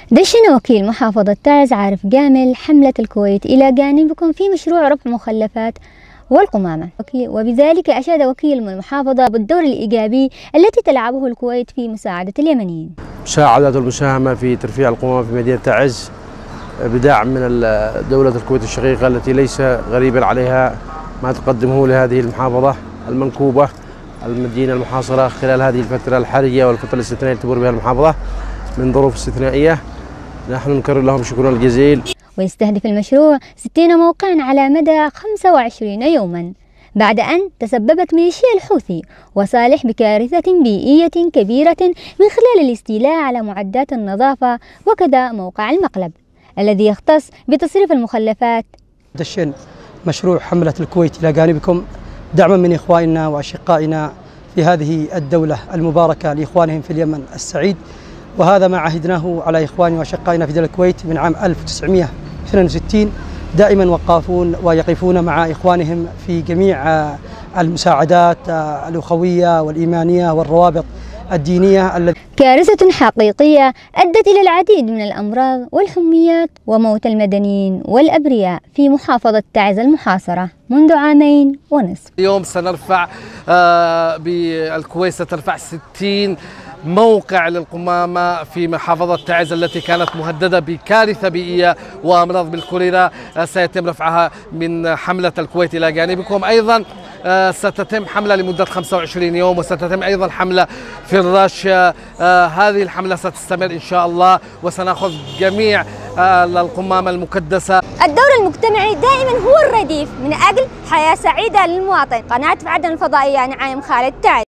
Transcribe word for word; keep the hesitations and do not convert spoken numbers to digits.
دشن وكيل محافظة تعز عارف جامل حملة الكويت إلى جانبكم في مشروع رفع مخلفات والقمامة، وبذلك أشاد وكيل المحافظة بالدور الإيجابي التي تلعبه الكويت في مساعدة اليمنيين. مساعدة المساهمة في ترفيع القمامة في مدينة تعز بدعم من دولة الكويت الشقيقة التي ليس غريبا عليها ما تقدمه لهذه المحافظة المنكوبة المدينة المحاصرة خلال هذه الفترة الحرجة والفترة الاستثنائية التي تمر بها المحافظة من ظروف استثنائية. نحن نكرر لهم شكرنا الجزيل. ويستهدف المشروع ستين موقعا على مدى خمسة وعشرين يوما بعد أن تسببت ميليشيا الحوثي وصالح بكارثة بيئية كبيرة من خلال الاستيلاء على معدات النظافة وكذا موقع المقلب الذي يختص بتصريف المخلفات. دشن مشروع حملة الكويت إلى جانبكم دعما من إخواننا وأشقائنا في هذه الدولة المباركة لإخوانهم في اليمن السعيد، وهذا ما عهدناه على إخواننا وأشقائنا في دولة الكويت من عام ألف وتسعمئة واثنين وستين، دائما وقافون ويقفون مع إخوانهم في جميع المساعدات الأخوية والإيمانية والروابط الدينية التي كارثة حقيقية أدت إلى العديد من الأمراض والحميات وموت المدنيين والأبرياء في محافظة تعز المحاصرة منذ عامين ونصف. اليوم سنرفع بالكويت سترفع ستين موقع للقمامة في محافظة تعز التي كانت مهددة بكارثة بيئية وأمراض بالكوليرا. سيتم رفعها من حملة الكويت إلى جانبكم. أيضا ستتم حملة لمدة خمسة وعشرين يوم، وستتم أيضا حملة في الرش. هذه الحملة ستستمر إن شاء الله، وسنأخذ جميع القمامة المكدسة. الدور المجتمعي دائما هو الرديف من أجل حياة سعيدة للمواطن. قناة عدن الفضائية نعيم خالد تعز.